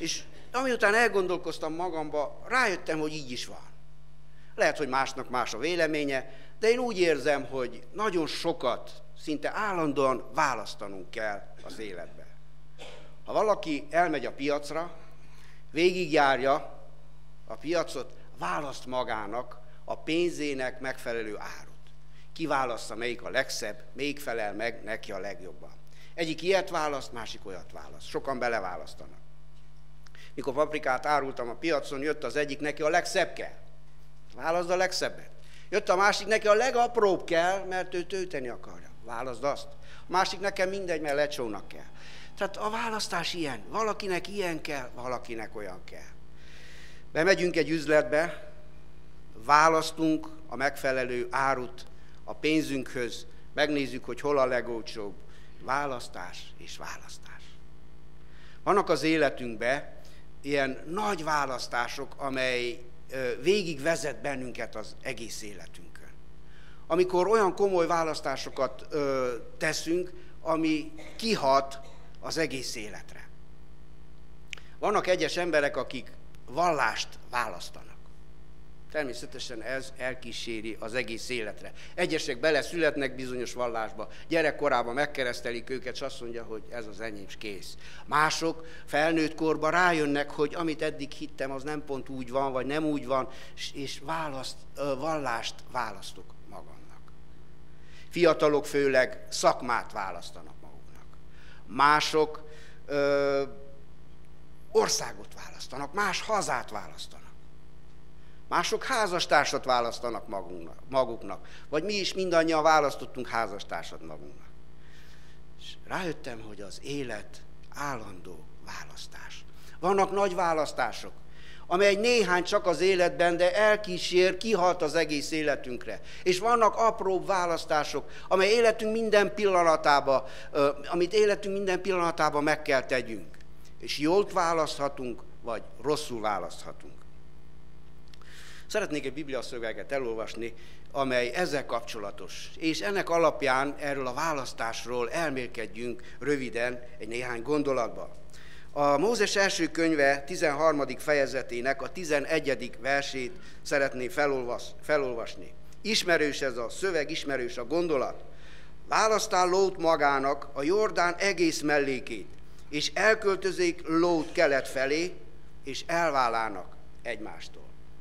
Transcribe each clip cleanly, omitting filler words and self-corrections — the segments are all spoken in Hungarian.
És amiután elgondolkoztam magamba, rájöttem, hogy így is van. Lehet, hogy másnak más a véleménye, de én úgy érzem, hogy nagyon sokat, szinte állandóan választanunk kell az életben. Ha valaki elmegy a piacra, végigjárja a piacot, választ magának a pénzének megfelelő árut. Kiválassza, melyik a legszebb, melyik felel meg neki a legjobban. Egyik ilyet választ, másik olyat választ. Sokan beleválasztanak. Mikor paprikát árultam a piacon, jött az egyik, neki a legszebb kell. Válaszd a legszebbet. Jött a másik, neki a legapróbb kell, mert ő tölteni akarja. Válaszd azt. A másik, nekem mindegy, mert lecsónak kell. Tehát a választás ilyen. Valakinek ilyen kell, valakinek olyan kell. Bemegyünk egy üzletbe, választunk a megfelelő árut a pénzünkhöz, megnézzük, hogy hol a legolcsóbb. Választás és választás. Vannak az életünkben ilyen nagy választások, amely végig vezet bennünket az egész életünkön. Amikor olyan komoly választásokat teszünk, ami kihat az egész életre. Vannak egyes emberek, akik vallást választanak. Természetesen ez elkíséri az egész életre. Egyesek beleszületnek bizonyos vallásba, gyerekkorában megkeresztelik őket, és azt mondja, hogy ez az enyém, és kész. Mások felnőtt korban rájönnek, hogy amit eddig hittem, az nem pont úgy van, vagy nem úgy van, és vallást választok magamnak. Fiatalok főleg szakmát választanak maguknak. Mások országot választanak, más hazát választanak. Mások házastársat választanak maguknak. Vagy mi is mindannyian választottunk házastársat magunknak. És rájöttem, hogy az élet állandó választás. Vannak nagy választások, amely néhány csak az életben, de elkísér, kihat az egész életünkre. És vannak apróbb választások, amit életünk minden pillanatában meg kell tegyünk. És jól választhatunk, vagy rosszul választhatunk. Szeretnék egy bibliaszöveget elolvasni, amely ezzel kapcsolatos, és ennek alapján erről a választásról elmélkedjünk röviden egy néhány gondolatban. A Mózes első könyve 13. fejezetének a 11. versét szeretném felolvasni. Ismerős ez a szöveg, ismerős a gondolat. Választál Lót magának a Jordán egész mellékét, és elköltözik Lót kelet felé, és elválának egymástól.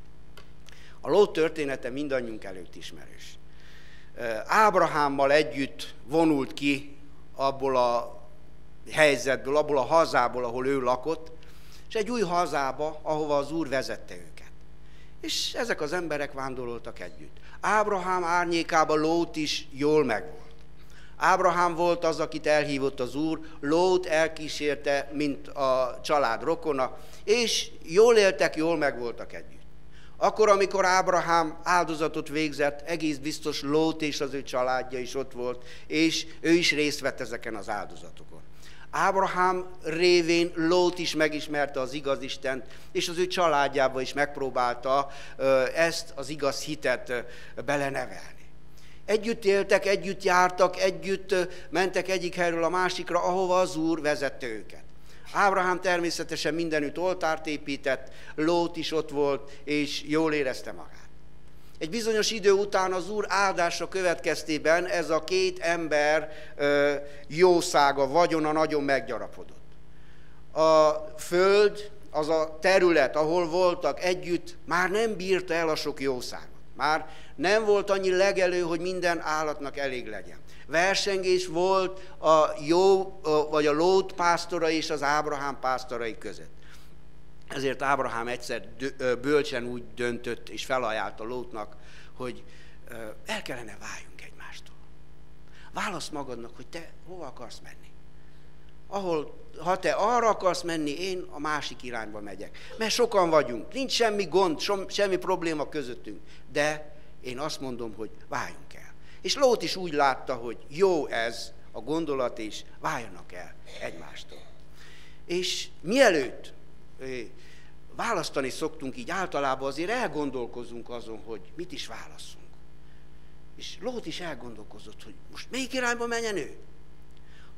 A Lót története mindannyiunk előtt ismerős. Ábrahámmal együtt vonult ki abból a helyzetből, abból a hazából, ahol ő lakott, és egy új hazába, ahova az Úr vezette őket. És ezek az emberek vándoroltak együtt. Ábrahám árnyékában Lót is jól megvolt. Ábrahám volt az, akit elhívott az Úr, Lót elkísérte, mint a család rokona, és jól éltek, jól megvoltak együtt. Akkor, amikor Ábrahám áldozatot végzett, egész biztos Lót és az ő családja is ott volt, és ő is részt vett ezeken az áldozatokon. Ábrahám révén Lót is megismerte az igaz Istent, és az ő családjába is megpróbálta ezt az igaz hitet belenevelni. Együtt éltek, együtt jártak, együtt mentek egyik helyről a másikra, ahova az Úr vezette őket. Ábrahám természetesen mindenütt oltárt épített, Lót is ott volt, és jól érezte magát. Egy bizonyos idő után az Úr áldása következtében ez a két ember jószága, vagyona nagyon meggyarapodott. A föld, az a terület, ahol voltak együtt, már nem bírta el a sok jószágot. Már nem volt annyi legelő, hogy minden állatnak elég legyen. Versengés volt a Lót pásztorai és az Ábrahám pásztorai között. Ezért Ábrahám egyszer bölcsen úgy döntött és felajánlott Lótnak, hogy el kellene váljunk egymástól. Válaszd magadnak, hogy te hova akarsz menni. Ha te arra akarsz menni, én a másik irányba megyek. Mert sokan vagyunk, nincs semmi gond, semmi probléma közöttünk. De én azt mondom, hogy váljunk el. És Lót is úgy látta, hogy jó ez a gondolat, és váljanak el egymástól. És mielőtt választani szoktunk, így általában azért elgondolkozunk azon, hogy mit is válasszunk. És Lót is elgondolkozott, hogy most melyik irányba menjen ő.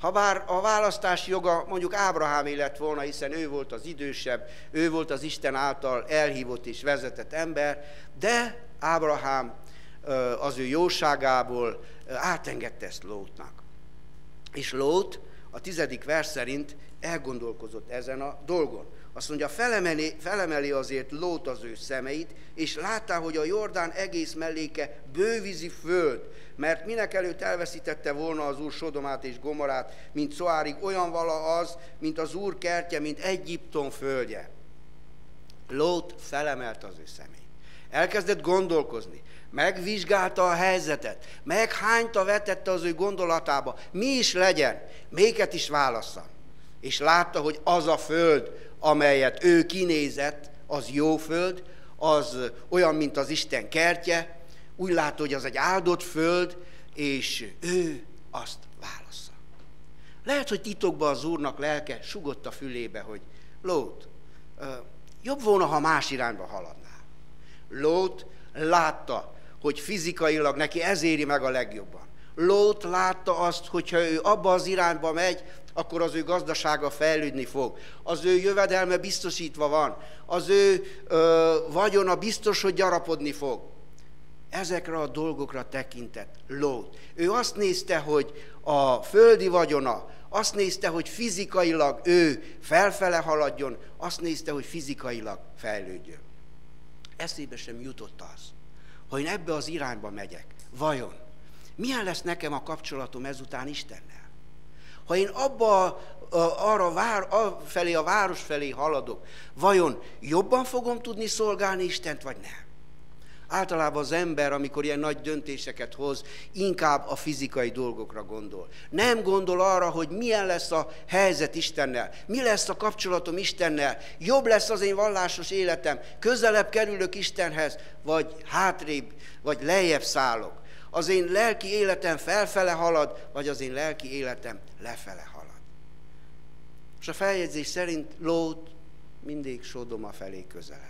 Habár a választási joga mondjuk Ábrahámé lett volna, hiszen ő volt az idősebb, ő volt az Isten által elhívott és vezetett ember, de Ábrahám az ő jóságából átengedte ezt Lótnak. És Lót a 10. vers szerint elgondolkozott ezen a dolgon. Azt mondja, felemeli azért Lót az ő szemeit, és látta, hogy a Jordán egész melléke bővízi föld, mert mindenekelőtt elveszítette volna az Úr Sodomát és Gomorát, mint Szoárig, olyan vala az, mint az Úr kertje, mint Egyiptom földje. Lót felemelte az ő szemét. Elkezdett gondolkozni, megvizsgálta a helyzetet, meghányta vetette az ő gondolatába, mi is legyen, melyiket is válassza. És látta, hogy az a föld, amelyet ő kinézett, az jó föld, az olyan, mint az Isten kertje, úgy látta, hogy az egy áldott föld, és ő azt válassza. Lehet, hogy titokban az Úrnak lelke sugott a fülébe, hogy Lót, jobb volna, ha más irányba haladnál. Lót látta, hogy fizikailag neki ez éri meg a legjobban. Lót látta azt, hogyha ő abba az irányba megy, akkor az ő gazdasága fejlődni fog. Az ő jövedelme biztosítva van. Az ő vagyona biztos, hogy gyarapodni fog. Ezekre a dolgokra tekintett Lót. Ő azt nézte, hogy a földi vagyona, azt nézte, hogy fizikailag ő felfele haladjon, azt nézte, hogy fizikailag fejlődjön. Eszébe sem jutott az, hogy én ebbe az irányba megyek. Vajon milyen lesz nekem a kapcsolatom ezután Istennel? Ha én felé a város felé haladok, vajon jobban fogom tudni szolgálni Istent, vagy nem? Általában az ember, amikor ilyen nagy döntéseket hoz, inkább a fizikai dolgokra gondol. Nem gondol arra, hogy milyen lesz a helyzet Istennel, mi lesz a kapcsolatom Istennel, jobb lesz az én vallásos életem, közelebb kerülök Istenhez, vagy hátrébb, vagy lejjebb szállok. Az én lelki életem felfele halad, vagy az én lelki életem lefele halad. És a feljegyzés szerint Lót mindig Sodoma felé közeledett.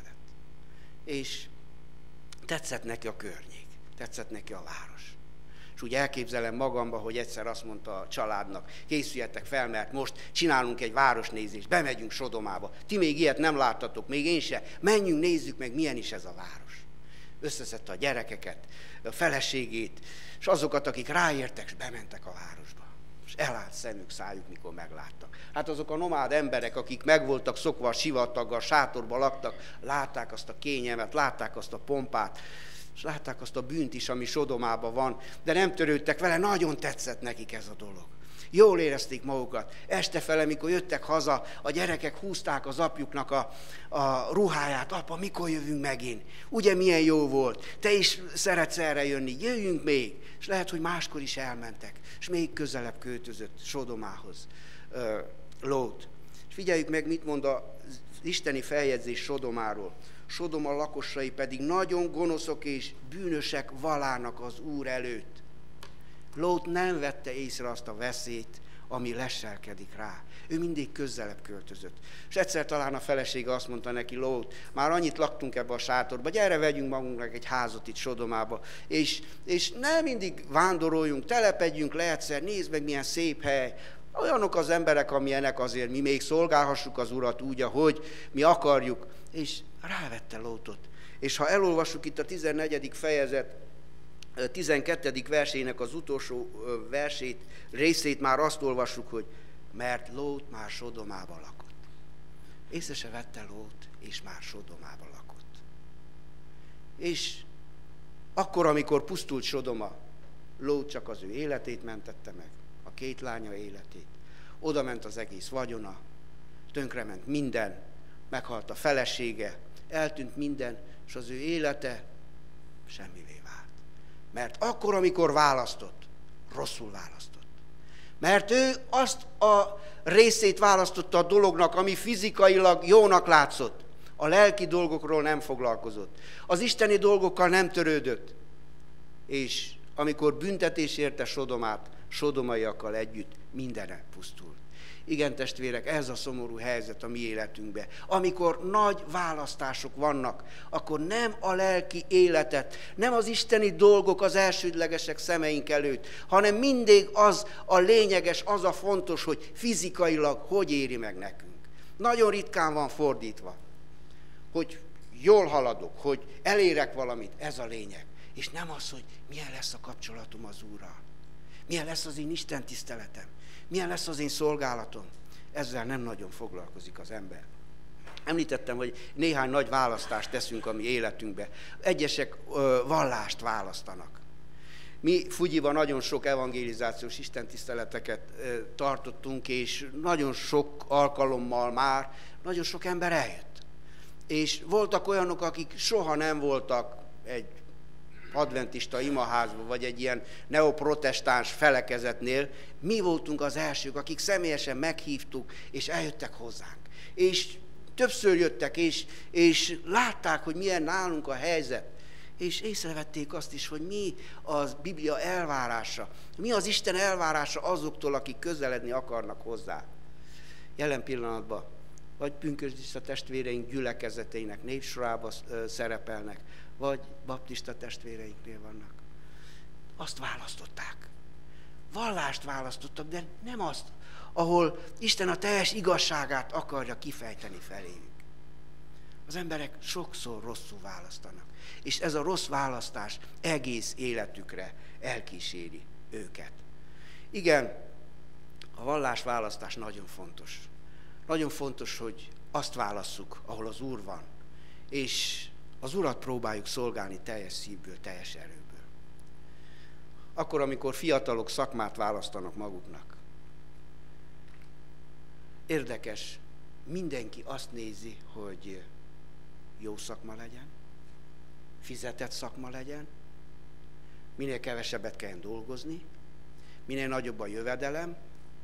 És tetszett neki a környék, tetszett neki a város. És úgy elképzelem magamba, hogy egyszer azt mondta a családnak, készüljetek fel, mert most csinálunk egy városnézést, bemegyünk Sodomába. Ti még ilyet nem láttatok, még én se. Menjünk, nézzük meg, milyen is ez a város. Összeszedte a gyerekeket, a feleségét, és azokat, akik ráértek, és bementek a városba. És elállt szemük, szájuk, mikor megláttak. Hát azok a nomád emberek, akik meg voltak szokva a sivataggal, sátorban laktak, látták azt a kényelmet, látták azt a pompát, és látták azt a bűnt is, ami Sodomában van, de nem törődtek vele, nagyon tetszett nekik ez a dolog. Jól érezték magukat. Estefele, mikor jöttek haza, a gyerekek húzták az apjuknak a ruháját. Apa, mikor jövünk megint? Ugye milyen jó volt? Te is szeretsz erre jönni, jöjjünk még. És lehet, hogy máskor is elmentek, és még közelebb költözött Sodomához Lót. És figyeljük meg, mit mond az isteni feljegyzés Sodomáról. Sodoma lakosai pedig nagyon gonoszok és bűnösek valának az Úr előtt. Lót nem vette észre azt a veszélyt, ami leselkedik rá. Ő mindig közelebb költözött. És egyszer talán a felesége azt mondta neki, Lót, már annyit laktunk ebbe a sátorba, gyere, vegyünk magunknak egy házat itt Sodomába, és nem mindig vándoroljunk, telepedjünk le egyszer, nézd meg, milyen szép hely. Olyanok az emberek, amilyenek, azért mi még szolgálhassuk az Urat úgy, ahogy mi akarjuk. És rávette Lótot. És ha elolvassuk itt a 14. fejezet, 12. versének az utolsó részét már azt olvassuk, hogy mert Lót már Sodomában lakott. Észre se vette Lót, és már Sodomában lakott. És akkor, amikor pusztult Sodoma, Lót csak az ő életét mentette meg, a 2 lánya életét. Oda ment az egész vagyona, tönkrement minden, meghalt a felesége, eltűnt minden, és az ő élete semmivé vált. Mert akkor, amikor választott, rosszul választott. Mert ő azt a részét választotta a dolognak, ami fizikailag jónak látszott. A lelki dolgokról nem foglalkozott. Az isteni dolgokkal nem törődött. És amikor büntetés érte Sodomát, sodomaiakkal együtt mindene pusztult. Igen, testvérek, ez a szomorú helyzet a mi életünkben. Amikor nagy választások vannak, akkor nem a lelki életet, nem az isteni dolgok az elsődlegesek szemeink előtt, hanem mindig az a lényeges, az a fontos, hogy fizikailag hogy éri meg nekünk. Nagyon ritkán van fordítva, hogy jól haladok, hogy elérek valamit, ez a lényeg. És nem az, hogy milyen lesz a kapcsolatom az Úrral. Milyen lesz az én Isten tiszteletem. Milyen lesz az én szolgálatom. Ezzel nem nagyon foglalkozik az ember. Említettem, hogy néhány nagy választást teszünk a mi életünkbe. Egyesek vallást választanak. Mi Fugyiban nagyon sok evangelizációs istentiszteleteket tartottunk, és nagyon sok alkalommal már nagyon sok ember eljött. És voltak olyanok, akik soha nem voltak egy adventista imaházban, vagy egy ilyen neoprotestáns felekezetnél. Mi voltunk az elsők, akik személyesen meghívtuk, és eljöttek hozzánk. És többször jöttek, és látták, hogy milyen nálunk a helyzet. És észrevették azt is, hogy mi az Biblia elvárása, mi az Isten elvárása azoktól, akik közeledni akarnak hozzá. Jelen pillanatban vagy pünkösdista testvéreink gyülekezeteinek népsorában szerepelnek, vagy baptista testvéreinknél vannak. Azt választották. Vallást választottak, de nem azt, ahol Isten a teljes igazságát akarja kifejteni feléjük. Az emberek sokszor rosszul választanak, és ez a rossz választás egész életükre elkíséri őket. Igen, a vallásválasztás nagyon fontos. Nagyon fontos, hogy azt válasszuk, ahol az Úr van, és az Urat próbáljuk szolgálni teljes szívből, teljes erőből. Akkor, amikor fiatalok szakmát választanak maguknak. Érdekes, mindenki azt nézi, hogy jó szakma legyen, fizetett szakma legyen, minél kevesebbet kell dolgozni, minél nagyobb a jövedelem,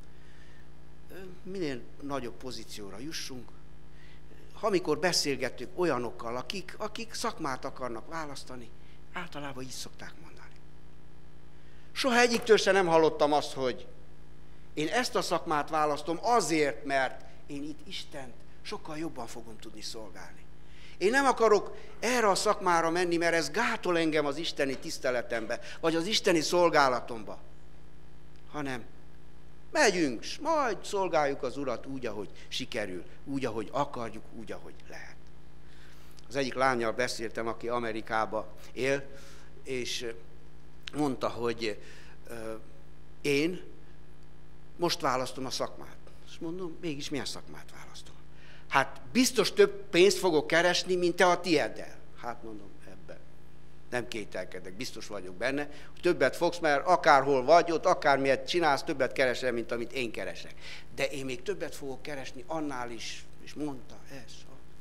minél nagyobb pozícióra jussunk. Amikor beszélgetünk olyanokkal, akik szakmát akarnak választani, általában így szokták mondani. Soha egyiktől se nem hallottam azt, hogy én ezt a szakmát választom azért, mert én itt Istent sokkal jobban fogom tudni szolgálni. Én nem akarok erre a szakmára menni, mert ez gátol engem az isteni tiszteletembe, vagy az isteni szolgálatomba, hanem megyünk, s majd szolgáljuk az Urat úgy, ahogy sikerül, úgy, ahogy akarjuk, úgy, ahogy lehet. Az egyik lánnyal beszéltem, aki Amerikába él, és mondta, hogy én most választom a szakmát. És mondom, mégis milyen szakmát választom? Hát biztos több pénzt fogok keresni, mint te a tieddel. Hát mondom, ebben nem kételkedek, biztos vagyok benne, hogy többet fogsz, mert akárhol vagy, ott akármilyet csinálsz, többet keresel, mint amit én keresek. De én még többet fogok keresni annál is, és mondta ez.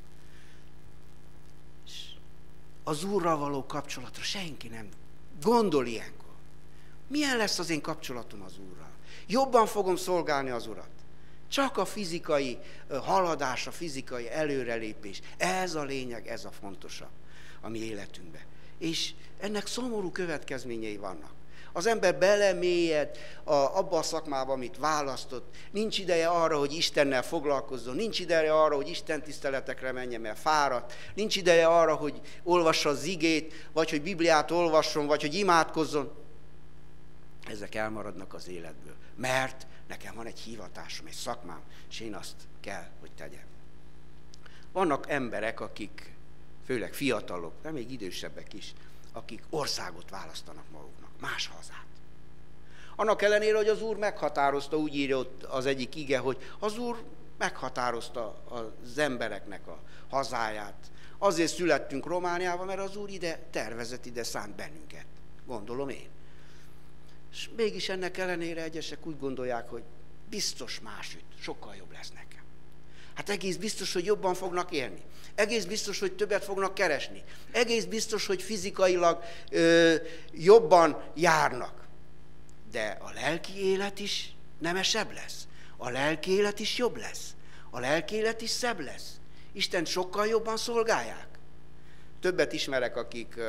Az Úrral való kapcsolatra senki nem gondol ilyenkor. Milyen lesz az én kapcsolatom az Úrral? Jobban fogom szolgálni az Urat. Csak a fizikai haladás, a fizikai előrelépés, ez a lényeg, ez a fontosabb a mi életünkben. És ennek szomorú következményei vannak. Az ember belemélyed abba a szakmába, amit választott. Nincs ideje arra, hogy Istennel foglalkozzon, nincs ideje arra, hogy Isten tiszteletekre menjen, mert fáradt, nincs ideje arra, hogy olvassa az igét, vagy hogy Bibliát olvasson, vagy hogy imádkozzon. Ezek elmaradnak az életből, mert nekem van egy hivatásom, egy szakmám, és én azt kell, hogy tegyem. Vannak emberek, akik, főleg fiatalok, de még idősebbek is, akik országot választanak maguknak, más hazát. Annak ellenére, hogy az Úr meghatározta, úgy írja ott az egyik ige, hogy az Úr meghatározta az embereknek a hazáját. Azért születtünk Romániában, mert az Úr ide tervezett, ide szánt bennünket, gondolom én. És mégis ennek ellenére egyesek úgy gondolják, hogy biztos másütt, sokkal jobb lesz nekem. Hát egész biztos, hogy jobban fognak élni. Egész biztos, hogy többet fognak keresni. Egész biztos, hogy fizikailag jobban járnak. De a lelki élet is nemesebb lesz. A lelki élet is jobb lesz. A lelki élet is szebb lesz. Istent sokkal jobban szolgálják. Többet ismerek, akik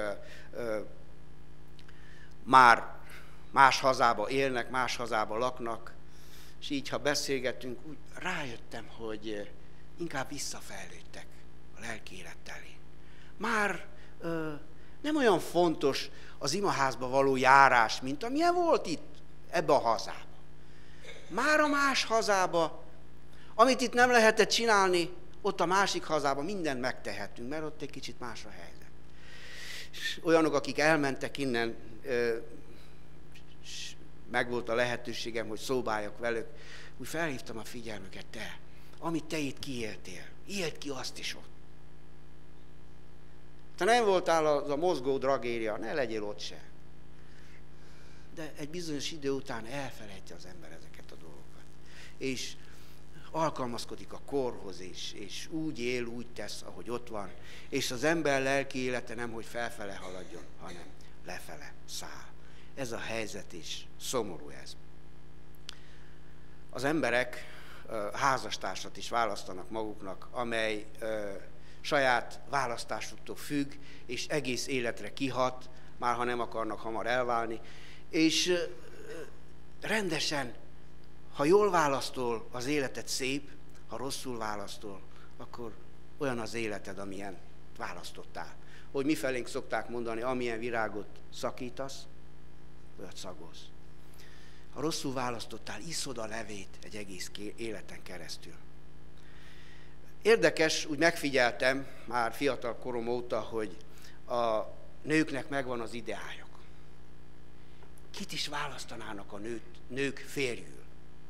már más hazába élnek, más hazába laknak, és így, ha beszélgetünk, úgy rájöttem, hogy inkább visszafejlődtek a lelki élet terén. Már nem olyan fontos az imaházba való járás, mint amilyen volt itt, ebbe a hazába. Már a más hazába, amit itt nem lehetett csinálni, ott a másik hazában mindent megtehetünk, mert ott egy kicsit más a helyzet. És olyanok, akik elmentek innen, megvolt a lehetőségem, hogy szóbáljak velük, úgy felhívtam a figyelmüket, te, amit te itt kiéltél, éld ki azt is ott. Te nem voltál az a mozgó dragéria, ne legyél ott se. De egy bizonyos idő után elfelejti az ember ezeket a dolgokat. És alkalmazkodik a korhoz, és úgy él, úgy tesz, ahogy ott van. És az ember lelki élete nem, hogy felfele haladjon, hanem lefele száll. Ez a helyzet is, szomorú ez. Az emberek házastársat is választanak maguknak, amely saját választásuktól függ, és egész életre kihat, már ha nem akarnak hamar elválni. És rendesen, ha jól választol, az életed szép, ha rosszul választol, akkor olyan az életed, amilyen választottál. Hogy mifelénk szokták mondani, amilyen virágot szakítasz, olyat szagolsz. Ha rosszul választottál, iszod a levét egy egész életen keresztül. Érdekes, úgy megfigyeltem már fiatal korom óta, hogy a nőknek megvan az ideájuk. Kit is választanának a nők férjül?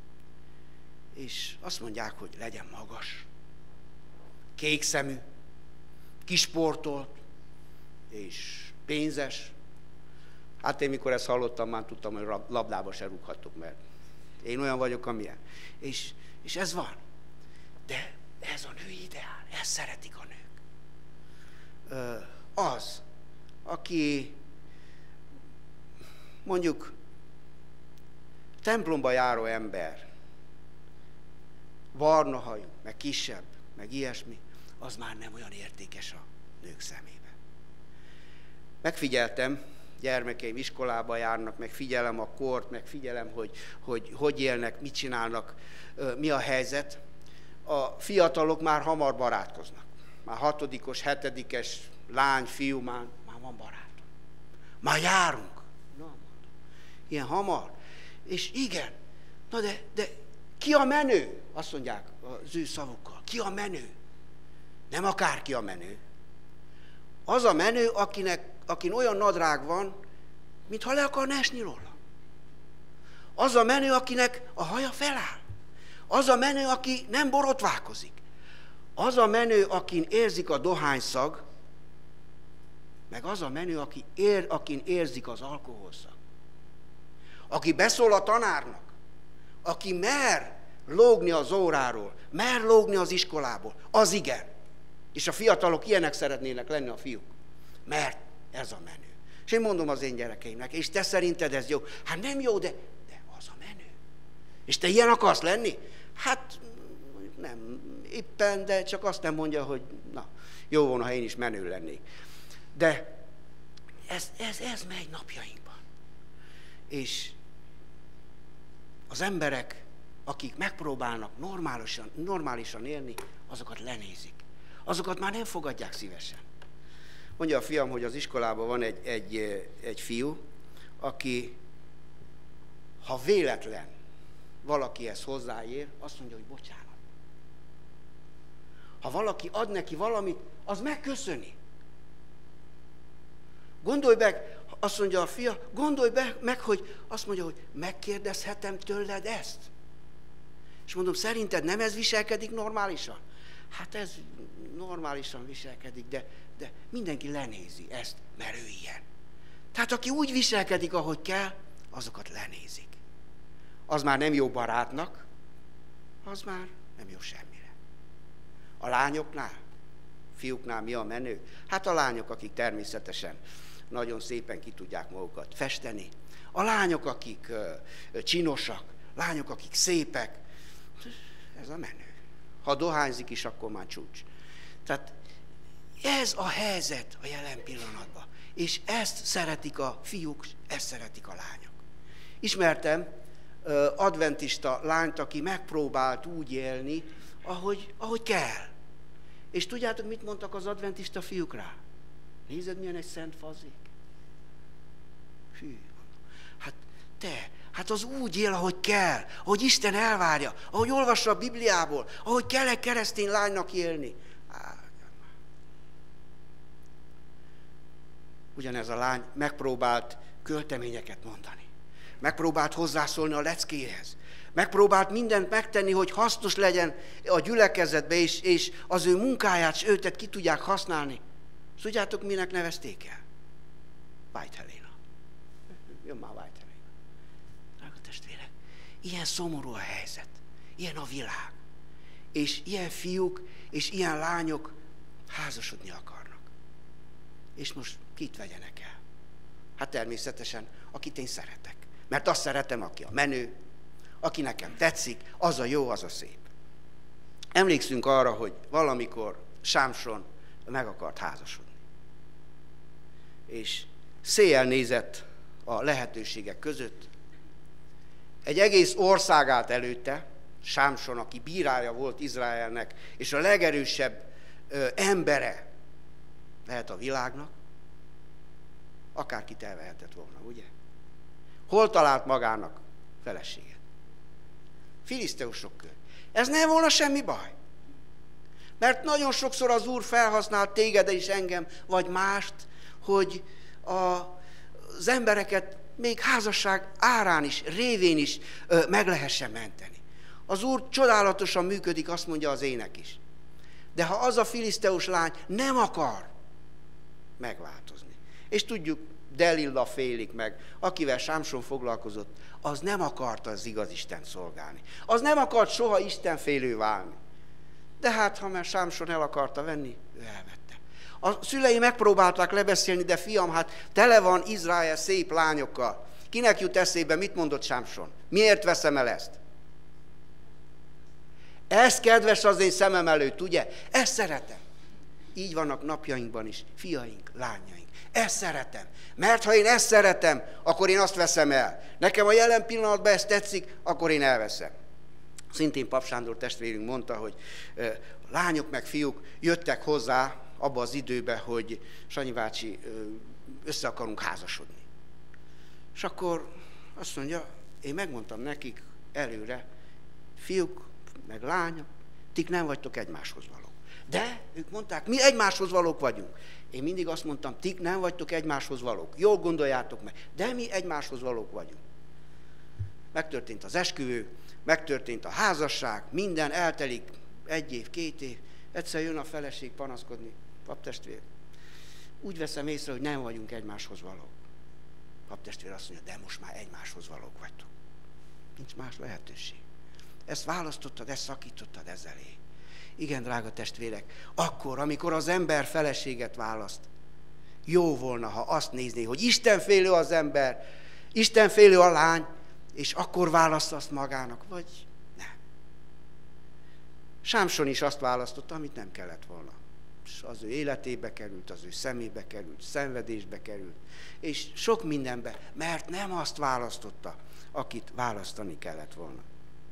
És azt mondják, hogy legyen magas, kékszemű, kisportolt és pénzes. Hát én mikor ezt hallottam, már tudtam, hogy labdába se rúghatok, mert én olyan vagyok, amilyen. És ez van. De ez a női ideál, ezt szeretik a nők. Az, aki mondjuk templomba járó ember, barna hajú, meg kisebb, meg ilyesmi, az már nem olyan értékes a nők szemében. Megfigyeltem, gyermekeim iskolába járnak, meg figyelem a kort, meg figyelem, hogy élnek, mit csinálnak, mi a helyzet. A fiatalok már hamar barátkoznak. Már 6-os, 7-es lány, fiú, már van barátom. Már járunk. Na, ilyen hamar. És igen, na de ki a menő? Azt mondják az ő szavukkal. Ki a menő? Nem akárki a menő. Az a menő, akin olyan nadrág van, mintha le akarna esni róla. Az a menő, akinek a haja feláll. Az a menő, aki nem borotválkozik. Az a menő, akin érzik a dohányszag, meg az a menő, akin érzik az alkoholszag. Aki beszól a tanárnak, aki mer lógni az óráról, mer lógni az iskolából, az igen. És a fiatalok ilyenek szeretnének lenni, a fiúk. Mert ez a menő. És én mondom az én gyerekeimnek, és te szerinted ez jó? Hát nem jó, de az a menő. És te ilyen akarsz lenni? Hát nem éppen, de csak azt nem mondja, hogy na, jó volna, ha én is menő lennék. De ez megy napjainkban. És az emberek, akik megpróbálnak normálisan élni, azokat lenézik. Azokat már nem fogadják szívesen. Mondja a fiam, hogy az iskolában van egy fiú, aki, ha véletlen valakihez hozzáér, azt mondja, hogy bocsánat. Ha valaki ad neki valamit, az megköszöni. Gondolj meg, azt mondja a fia, gondolj meg, hogy azt mondja, hogy megkérdezhetem tőled ezt? És mondom, szerinted nem ez viselkedik normálisan? Hát ez normálisan viselkedik, de mindenki lenézi ezt, mert ő ilyen. Tehát aki úgy viselkedik, ahogy kell, azokat lenézik. Az már nem jó barátnak, az már nem jó semmire. A lányoknál, fiúknál mi a menő? Hát a lányok, akik természetesen nagyon szépen ki tudják magukat festeni. A lányok, akik csinosak, lányok, akik szépek, ez a menő. Ha dohányzik is, akkor már csúcs. Tehát ez a helyzet a jelen pillanatban. És ezt szeretik a fiúk, ezt szeretik a lányok. Ismertem adventista lányt, aki megpróbált úgy élni, ahogy kell. És tudjátok, mit mondtak az adventista fiúk rá? Nézed, milyen egy szent fazék? Hű, hát az úgy él, ahogy kell, ahogy Isten elvárja, ahogy olvassa a Bibliából, ahogy kell egy keresztény lánynak élni. Ugyanez a lány megpróbált költeményeket mondani. Megpróbált hozzászólni a leckéhez. Megpróbált mindent megtenni, hogy hasznos legyen a gyülekezetbe, és az ő munkáját, és őtet ki tudják használni. Tudjátok, minek nevezték el? White Helena. Jön már White Helena. Drága testvérek, ilyen szomorú a helyzet. Ilyen a világ. És ilyen fiúk és ilyen lányok házasodni akarnak. És most kit vegyenek el? Hát természetesen, akit én szeretek. Mert azt szeretem, aki a menő, aki nekem tetszik, az a jó, az a szép. Emlékszünk arra, hogy valamikor Sámson meg akart házasodni. És széjjel nézett a lehetőségek között. Egy egész ország állt előtte, Sámson, aki bírája volt Izraelnek, és a legerősebb embere lehet a világnak, akárkit elvehetett volna, ugye? Hol talált magának feleséget? Filiszteusok kör. Ez nem volna semmi baj. Mert nagyon sokszor az Úr felhasznált téged és engem, vagy mást, hogy az embereket még házasság árán is, révén is meg lehessen menteni. Az Úr csodálatosan működik, azt mondja az ének is. De ha az a filiszteus lány nem akar megváltozni, és tudjuk, Delilla félik meg, akivel Sámson foglalkozott, az nem akarta az igaz Istent szolgálni. Az nem akart soha istenfélő válni. De hát, ha már Sámson el akarta venni, ő elvette. A szülei megpróbálták lebeszélni, de fiam, hát tele van Izrael szép lányokkal. Kinek jut eszébe, mit mondott Sámson? Miért veszem el ezt? Ez kedves az én szemem előtt, ugye? Ezt szeretem. Így vannak napjainkban is, fiaink, lányaink. Ezt szeretem. Mert ha én ezt szeretem, akkor én azt veszem el. Nekem a jelen pillanatban ez tetszik, akkor én elveszem. Szintén Pap Sándor testvérünk mondta, hogy lányok meg fiúk jöttek hozzá abba az időbe, hogy Sanyi bácsi, össze akarunk házasodni. És akkor azt mondja, én megmondtam nekik előre, fiúk meg lányok, tik nem vagytok egymáshoz valók. De ők mondták, mi egymáshoz valók vagyunk. Én mindig azt mondtam, tik nem vagytok egymáshoz valók. Jól gondoljátok meg, de mi egymáshoz valók vagyunk. Megtörtént az esküvő, megtörtént a házasság, minden eltelik 1 év, 2 év. Egyszer jön a feleség panaszkodni, paptestvér. Úgy veszem észre, hogy nem vagyunk egymáshoz valók. Paptestvér azt mondja, de most már egymáshoz valók vagytok. Nincs más lehetőség. Ezt választottad, ezt szakítottad ezzel elé. Igen, drága testvérek, akkor, amikor az ember feleséget választ, jó volna, ha azt nézné, hogy istenfélő az ember, istenfélő a lány, és akkor választ azt magának, vagy nem. Sámson is azt választotta, amit nem kellett volna. És az ő életébe került, az ő szemébe került, szenvedésbe került, és sok mindenbe, mert nem azt választotta, akit választani kellett volna.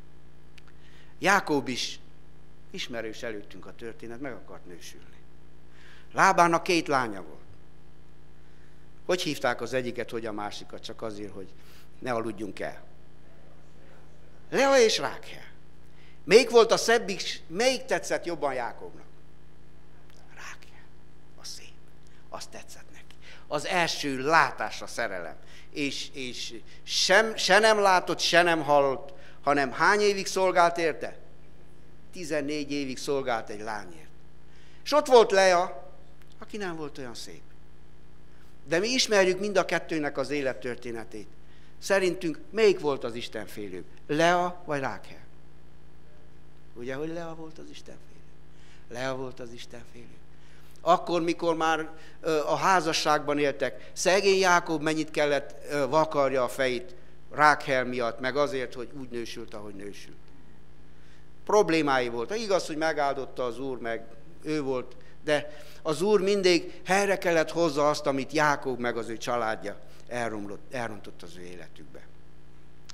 Jákob is ismerős előttünk a történet, meg akart nősülni. Lábának 2 lánya volt. Hogy hívták az egyiket, hogy a másikat, csak azért, hogy ne aludjunk el? Lea és Rákhel. Melyik volt a szebbik, melyik tetszett jobban Jákobnak? Rákhel. A szép. Azt tetszett neki. Az első látásra szerelem. És se nem látott, se nem hallott, hanem hány évig szolgált érte? 14 évig szolgált egy lányért. És ott volt Lea, aki nem volt olyan szép. De mi ismerjük mind a kettőnek az élettörténetét. Szerintünk melyik volt az istenfélőbb? Lea vagy Rákhel? Ugye, hogy Lea volt az istenfélő? Lea volt az istenfélő. Akkor, mikor már a házasságban éltek, szegény Jákob mennyit kellett vakarja a fejét Rákhel miatt, meg azért, hogy úgy nősült, ahogy nősült. Problémái volt. Igaz, hogy megáldotta az Úr, meg ő volt, de az Úr mindig helyre kellett hozza azt, amit Jákob meg az ő családja elrontott az ő életükbe.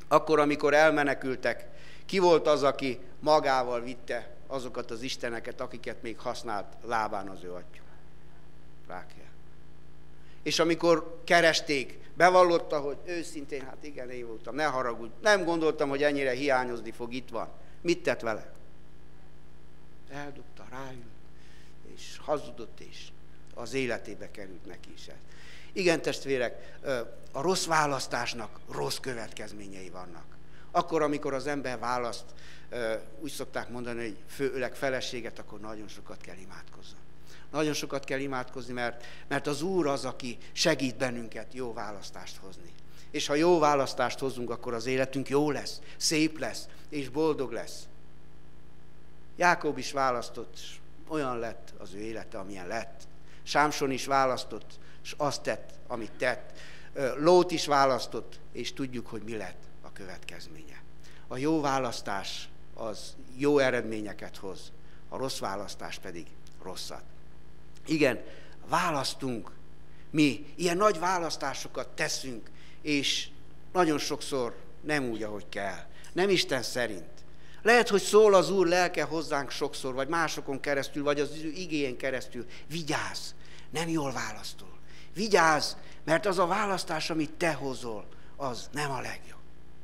Akkor, amikor elmenekültek, ki volt az, aki magával vitte azokat az isteneket, akiket még használt lábán az ő atya? Rákel. És amikor keresték, bevallotta, hogy őszintén, hát igen, én voltam, ne haragudj, nem gondoltam, hogy ennyire hiányozni fog, itt van. Mit tett vele? Eldobta, ráült, és hazudott, és az életébe került neki is ez. Igen, testvérek, a rossz választásnak rossz következményei vannak. Akkor, amikor az ember választ, úgy szokták mondani, hogy főleg feleséget, akkor nagyon sokat kell imádkozni. Nagyon sokat kell imádkozni, mert az Úr az, aki segít bennünket jó választást hozni. És ha jó választást hozunk, akkor az életünk jó lesz, szép lesz, és boldog lesz. Jákob is választott, és olyan lett az ő élete, amilyen lett. Sámson is választott, és azt tett, amit tett. Lót is választott, és tudjuk, hogy mi lett a következménye. A jó választás az jó eredményeket hoz, a rossz választás pedig rosszat. Igen, választunk, mi ilyen nagy választásokat teszünk, és nagyon sokszor nem úgy, ahogy kell. Nem Isten szerint. Lehet, hogy szól az Úr lelke hozzánk sokszor, vagy másokon keresztül, vagy az ő igéjén keresztül. Vigyázz, nem jól választol. Vigyázz, mert az a választás, amit te hozol, az nem a legjobb.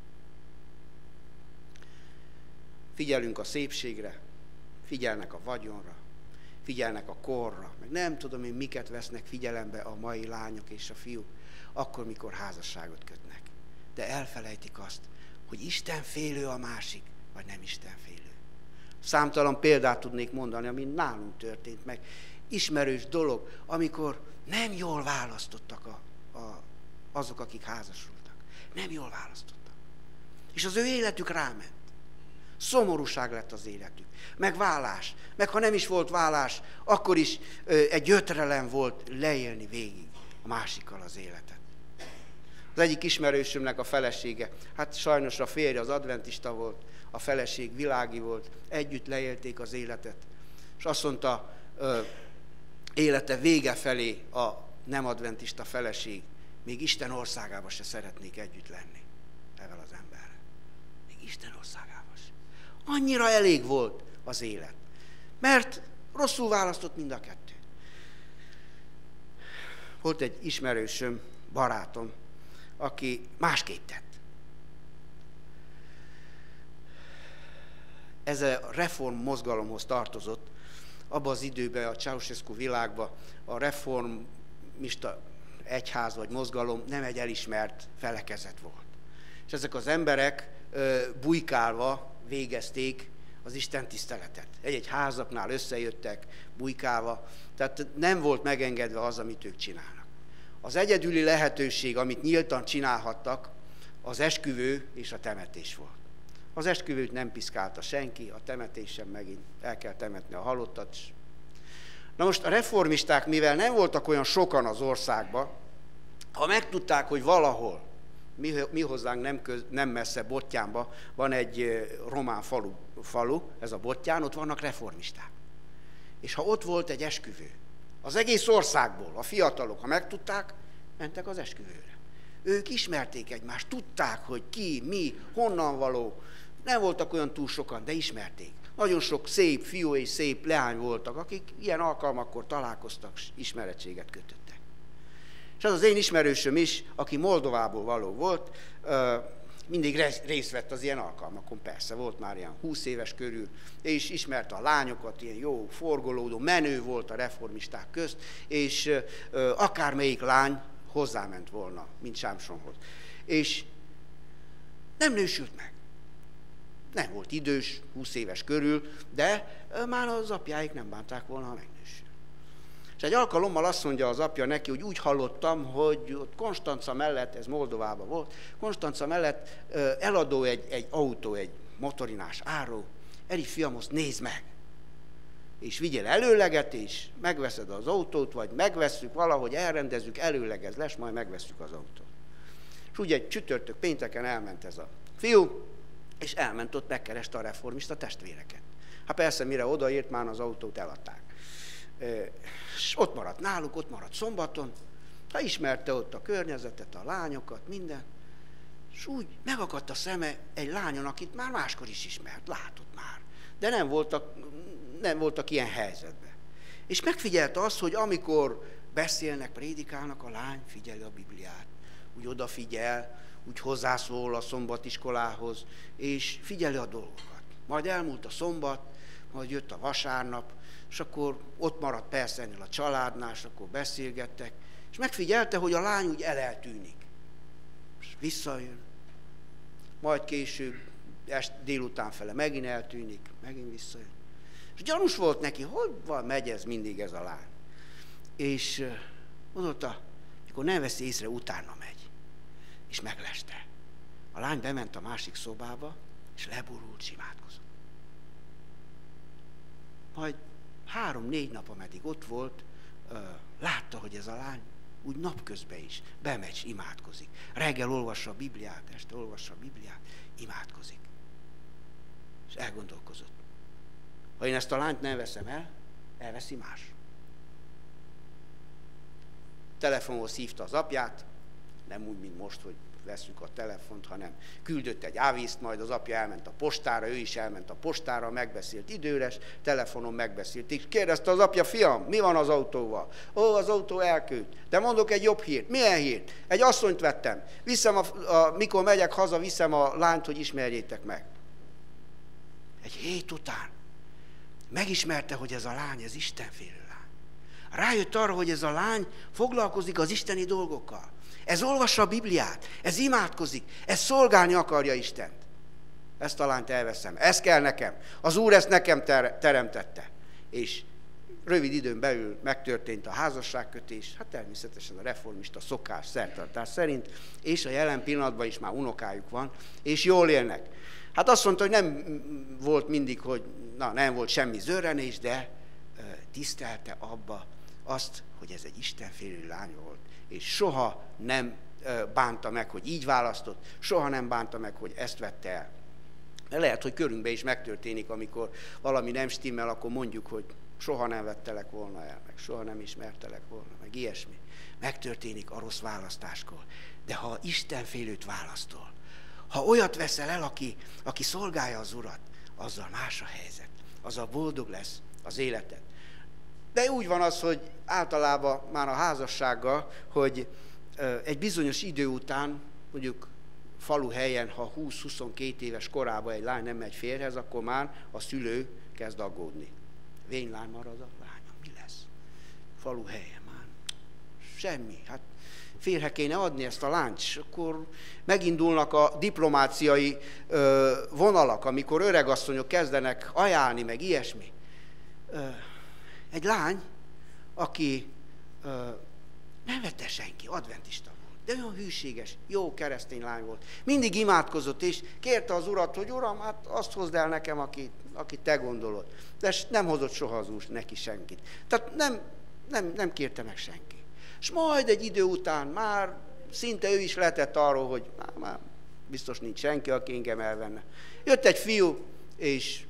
Figyelünk a szépségre, figyelnek a vagyonra, figyelnek a korra, meg nem tudom én miket vesznek figyelembe a mai lányok és a fiúk, akkor, mikor házasságot kötnek. De elfelejtik azt, hogy Isten félő a másik, vagy nem Isten félő. Számtalan példát tudnék mondani, ami nálunk történt meg. Ismerős dolog, amikor nem jól választottak azok, akik házasultak. Nem jól választottak. És az ő életük ráment. Szomorúság lett az életük. Meg vállás. Meg ha nem is volt vállás, akkor is egy ötrelem volt leélni végig a másikkal az életet. Az egyik ismerősömnek a felesége, hát sajnos a férje az adventista volt, a feleség világi volt, együtt leélték az életet. És azt mondta, élete vége felé a nem adventista feleség, még Isten országába se szeretnék együtt lenni ezzel az emberrel. Még Isten országába se. Annyira elég volt az élet, mert rosszul választott mind a kettő. Volt egy ismerősöm, barátom, aki másképp tett. Ez a reform mozgalomhoz tartozott. Abban az időben, a Ceausescu világban a reformista egyház vagy mozgalom nem egy elismert felekezet volt. És ezek az emberek bujkálva végezték az Isten tiszteletet. Egy-egy házaknál összejöttek, bujkálva, tehát nem volt megengedve az, amit ők csinálnak. Az egyedüli lehetőség, amit nyíltan csinálhattak, az esküvő és a temetés volt. Az esküvőt nem piszkálta senki, a temetés sem, megint el kell temetni a halottat. Na most a reformisták, mivel nem voltak olyan sokan az országban, ha megtudták, hogy valahol, mi hozzánk nem messze Bottyánban van egy román falu, ez a Bottyán, ott vannak reformisták. És ha ott volt egy esküvő, az egész országból a fiatalok, ha megtudták, mentek az esküvőre. Ők ismerték egymást, tudták, hogy ki, mi, honnan való. Nem voltak olyan túl sokan, de ismerték. Nagyon sok szép fiú és szép leány voltak, akik ilyen alkalmakkor találkoztak, ismerettséget kötöttek. És az az én ismerősöm is, aki Moldovából való volt, mindig részt vett az ilyen alkalmakon, persze, volt már ilyen 20 éves körül, és ismerte a lányokat, ilyen jó, forgolódó, menő volt a reformisták közt, és akármelyik lány hozzáment volna, mint Sámsonhoz. És nem nősült meg. Nem volt idős, 20 éves körül, de már az apjáik nem bánták volna, ha megnősül. És egy alkalommal azt mondja az apja neki, hogy úgy hallottam, hogy ott Konstanca mellett, ez Moldovában volt, Konstanca mellett eladó egy autó, egy motorinás áró. Eri fiam, azt nézd meg! És vigyél előleget, és megveszed az autót, vagy megvesszük valahogy, elrendezzük, előlegez lesz, majd megvesszük az autót. És ugye egy csütörtök pénteken elment ez a fiú, és elment ott, megkereste a reformista testvéreket. Hát persze, mire odaért, már az autót eladták. És ott maradt náluk, ott maradt szombaton, ismerte ott a környezetet, a lányokat, minden. És úgy megakadt a szeme egy lányon, akit már máskor is ismert, látott már. De nem voltak ilyen helyzetben. És megfigyelte azt, hogy amikor beszélnek, prédikálnak, a lány figyeli a Bibliát. Úgy odafigyel, úgy hozzászól a szombatiskolához, és figyeli a dolgokat. Majd elmúlt a szombat, majd jött a vasárnap, és akkor ott maradt persze ennél a családnál, és akkor beszélgettek, és megfigyelte, hogy a lány úgy eltűnik. És visszajön, majd később, délután fele megint eltűnik, megint visszajön. És gyanús volt neki, hogy megy ez mindig ez a lány. És mondotta, mikor nem veszi észre, utána megy. És megleste. A lány bement a másik szobába, és leborult, és imádkozott. Majd 3-4 nap, ameddig ott volt, látta, hogy ez a lány úgy napközben is bemegy, imádkozik. Reggel olvassa a Bibliát, este olvassa a Bibliát, imádkozik. És elgondolkozott. Ha én ezt a lányt nem veszem el, elveszi más. Telefonhoz hívta az apját, nem úgy, mint most, hogy veszük a telefont, hanem küldött egy ávízt, majd az apja elment a postára, ő is elment a postára, megbeszélt időre, telefonon megbeszélt. És kérdezte az apja, fiam, mi van az autóval? Ó, az autó elküld. De mondok egy jobb hírt. Milyen hírt? Egy asszonyt vettem. Viszem mikor megyek haza, viszem a lányt, hogy ismerjétek meg. Egy hét után megismerte, hogy ez a lány, ez istenfélő lány. Rájött arra, hogy ez a lány foglalkozik az isteni dolgokkal. Ez olvassa a Bibliát, ez imádkozik, ez szolgálni akarja Istent. Ezt a lányt elveszem, ez kell nekem. Az Úr ezt nekem teremtette. És rövid időn belül megtörtént a házasságkötés, hát természetesen a reformista szokás, szertartás szerint, és a jelen pillanatban is már unokájuk van, és jól élnek. Hát azt mondta, hogy nem volt mindig, hogy nem volt semmi zörrenés, de tisztelte abba azt, hogy ez egy istenfélő lány volt. És soha nem bánta meg, hogy így választott, soha nem bánta meg, hogy ezt vette el. Lehet, hogy körünkben is megtörténik, amikor valami nem stimmel, akkor mondjuk, hogy soha nem vettelek volna el, meg soha nem ismertelek volna, meg ilyesmi. Megtörténik a rossz választáskor. De ha istenfélőt választol, ha olyat veszel el, aki szolgálja az Urat, azzal más a helyzet, azzal boldog lesz az életed. De úgy van az, hogy általában már a házassággal, hogy egy bizonyos idő után, mondjuk faluhelyen, ha 20-22 éves korában egy lány nem megy férjhez, akkor már a szülő kezd aggódni. Vénylány marad a lányom, mi lesz? Faluhelyen már semmi. Hát férhe kéne adni ezt a lányt, és akkor megindulnak a diplomáciai vonalak, amikor öregasszonyok kezdenek ajánlni, meg ilyesmi. Egy lány, aki nem vette senki, adventista volt, de olyan hűséges, jó keresztény lány volt. Mindig imádkozott, és kérte az Urat, hogy Uram, hát azt hozd el nekem, akit te gondolod. De nem hozott soha az Úr neki senkit. Tehát nem kérte meg senki. És majd egy idő után már szinte ő is lehetett arról, hogy már biztos nincs senki, aki engem elvenne. Jött egy fiú, és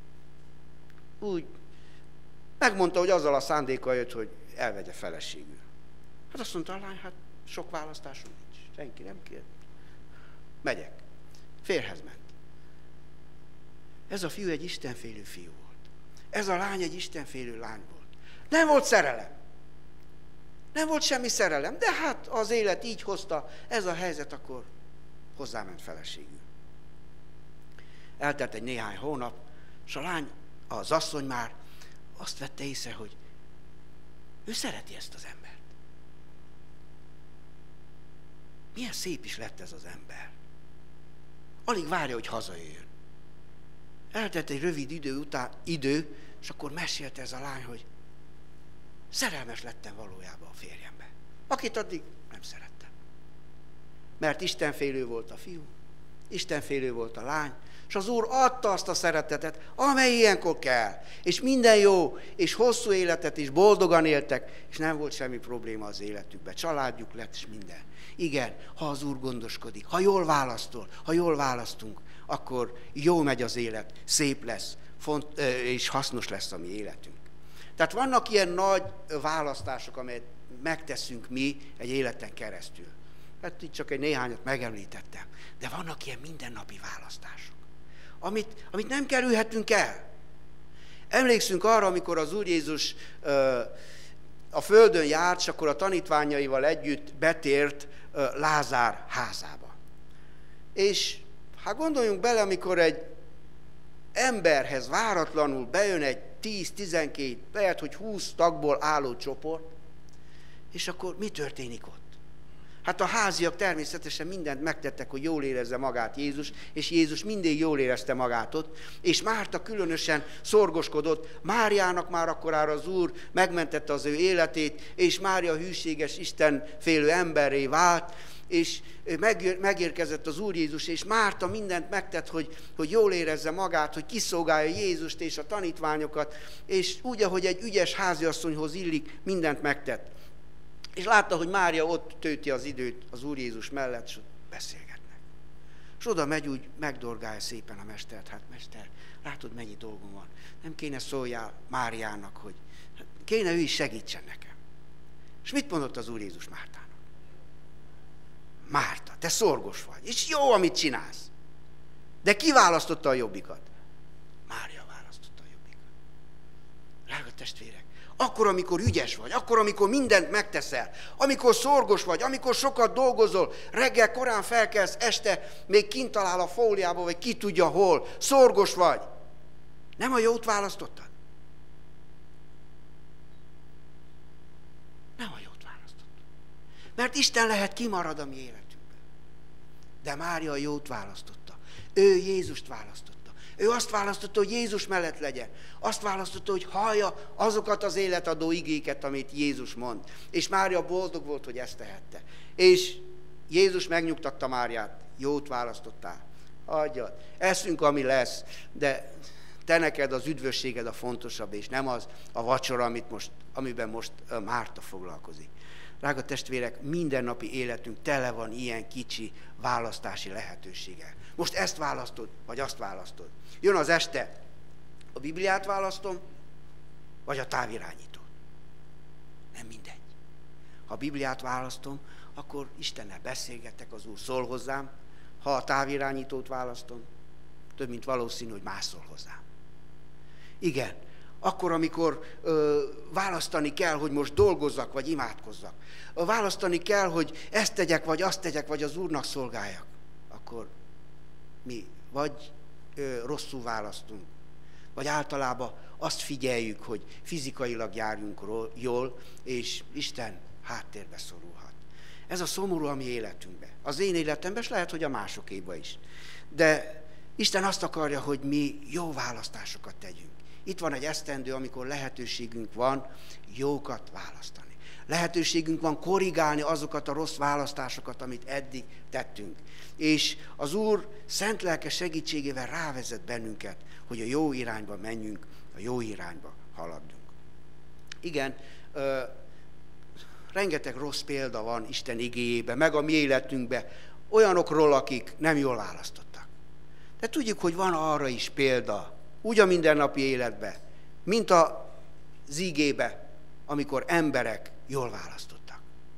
úgy megmondta, hogy azzal a szándékkal jött, hogy elvegye feleségül. Hát azt mondta a lány, hát sok választásom nincs, senki nem kér. Megyek. Férjhez ment. Ez a fiú egy istenfélő fiú volt. Ez a lány egy istenfélő lány volt. Nem volt szerelem. Nem volt semmi szerelem, de hát az élet így hozta, ez a helyzet, akkor hozzáment feleségül. Eltelt egy néhány hónap, és a lány, az asszony már azt vette észre, hogy ő szereti ezt az embert. Milyen szép is lett ez az ember. Alig várja, hogy hazajöjjön. Eltelt egy rövid idő, és akkor mesélte ez a lány, hogy szerelmes lettem valójában a férjembe, akit addig nem szerettem. Mert istenfélő volt a fiú, istenfélő volt a lány, és az Úr adta azt a szeretetet, amely ilyenkor kell. És minden jó, és hosszú életet is boldogan éltek, és nem volt semmi probléma az életükben. Családjuk lett, és minden. Igen, ha az Úr gondoskodik, ha jól választol, ha jól választunk, akkor jó megy az élet, szép lesz, és hasznos lesz a mi életünk. Tehát vannak ilyen nagy választások, amelyet megteszünk mi egy életen keresztül. Hát itt csak egy néhányat megemlítettem. De vannak ilyen mindennapi választások, amit nem kerülhetünk el. Emlékszünk arra, amikor az Úr Jézus a földön járt, és akkor a tanítványaival együtt betért Lázár házába. És hát gondoljunk bele, amikor egy emberhez váratlanul bejön egy 10-12, lehet, hogy 20 tagból álló csoport, és akkor mi történik ott? Hát a háziak természetesen mindent megtettek, hogy jól érezze magát Jézus, és Jézus mindig jól érezte magát ott, és Márta különösen szorgoskodott. Máriának már akkorára az Úr megmentette az ő életét, és Mária hűséges, istenfélő emberré vált, és megérkezett az Úr Jézus, és Márta mindent megtett, hogy jól érezze magát, hogy kiszolgálja Jézust és a tanítványokat, és úgy, ahogy egy ügyes háziasszonyhoz illik, mindent megtett. És látta, hogy Mária ott tölti az időt az Úr Jézus mellett, és beszélgetnek. És oda megy, úgy megdorgálja szépen a mestert. Hát mester, látod, mennyi dolgom van. Nem kéne szóljál Máriának, hogy kéne ő is segítsen nekem. És mit mondott az Úr Jézus Mártának? Márta, te szorgos vagy, és jó, amit csinálsz. De ki választotta a jobbikat? Mária választotta a jobbikat. Drága testvérek, akkor, amikor ügyes vagy, akkor, amikor mindent megteszel, amikor szorgos vagy, amikor sokat dolgozol, reggel korán felkelsz, este még kint talál a fóliába, vagy ki tudja hol, szorgos vagy. Nem a jót választottad? Nem a jót választottad. Mert Isten lehet kimarad a mi életünkben. De Mária a jót választotta. Ő Jézust választotta. Ő azt választotta, hogy Jézus mellett legyen. Azt választotta, hogy hallja azokat az életadó igéket, amit Jézus mond. És Mária boldog volt, hogy ezt tehette. És Jézus megnyugtatta Máriát. Jót választottál. Adjad. Eszünk, ami lesz, de te neked az üdvösséged a fontosabb, és nem az a vacsora, amiben most Márta foglalkozik. Drága testvérek, mindennapi életünk tele van ilyen kicsi választási lehetőséggel. Most ezt választod, vagy azt választod. Jön az este, a Bibliát választom, vagy a távirányítót. Nem mindegy. Ha a Bibliát választom, akkor Istennel beszélgetek, az Úr szól hozzám. Ha a távirányítót választom, több mint valószínű, hogy más szól hozzám. Igen, akkor, amikor választani kell, hogy most dolgozzak, vagy imádkozzak, választani kell, hogy ezt tegyek, vagy azt tegyek, vagy az Úrnak szolgáljak, akkor mi vagy rosszul választunk, vagy általában azt figyeljük, hogy fizikailag járjunk jól, és Isten háttérbe szorulhat. Ez a szomorú a mi életünkben. Az én életemben, és lehet, hogy a másokéba is. De Isten azt akarja, hogy mi jó választásokat tegyünk. Itt van egy esztendő, amikor lehetőségünk van jókat választani. Lehetőségünk van korrigálni azokat a rossz választásokat, amit eddig tettünk. És az Úr szent lelke segítségével rávezet bennünket, hogy a jó irányba menjünk, a jó irányba haladjunk. Igen, rengeteg rossz példa van Isten igéjében, meg a mi életünkben, olyanokról, akik nem jól választottak. De tudjuk, hogy van arra is példa, úgy a mindennapi életben, mint az igébe, amikor emberek jól választottak.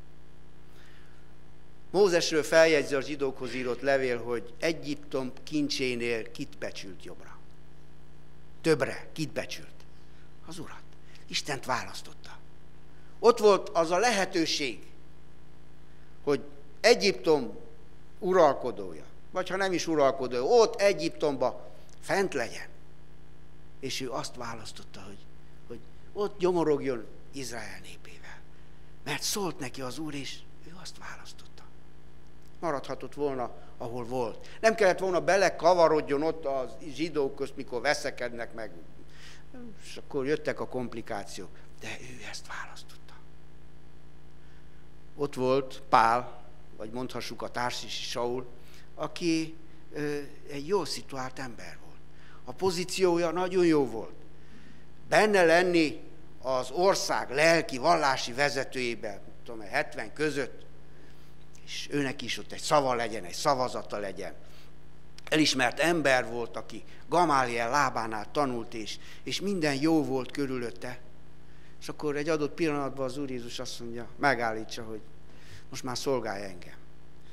Mózesről feljegyzi a zsidókhoz írott levél, hogy Egyiptom kincsénél kit becsült jobbra. Többre, kit becsült? Az Urat. Istent választotta. Ott volt az a lehetőség, hogy Egyiptom uralkodója, vagy ha nem is uralkodója, ott Egyiptomba fent legyen. És ő azt választotta, hogy ott gyomorogjon Izrael népével. Mert szólt neki az Úr, és ő azt választotta. Maradhatott volna, ahol volt. Nem kellett volna belekavarodjon ott a zsidók közt, mikor veszekednek meg. És akkor jöttek a komplikációk. De ő ezt választotta. Ott volt Pál, vagy mondhassuk a társisi Saul, aki egy jól szituált ember volt. A pozíciója nagyon jó volt. Benne lenni az ország lelki, vallási vezetőjében, tudom, 70 között, és őnek is ott egy szava legyen, egy szavazata legyen. Elismert ember volt, aki Gamáliel lábánál tanult, és minden jó volt körülötte. És akkor egy adott pillanatban az Úr Jézus azt mondja, megállítsa, hogy most már szolgálj engem.